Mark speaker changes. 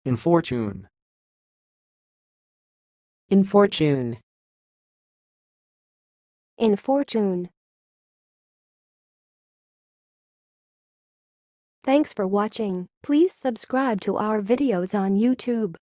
Speaker 1: Infortune.
Speaker 2: Infortune.
Speaker 3: Infortune. Thanks for watching. Please subscribe to our videos on YouTube.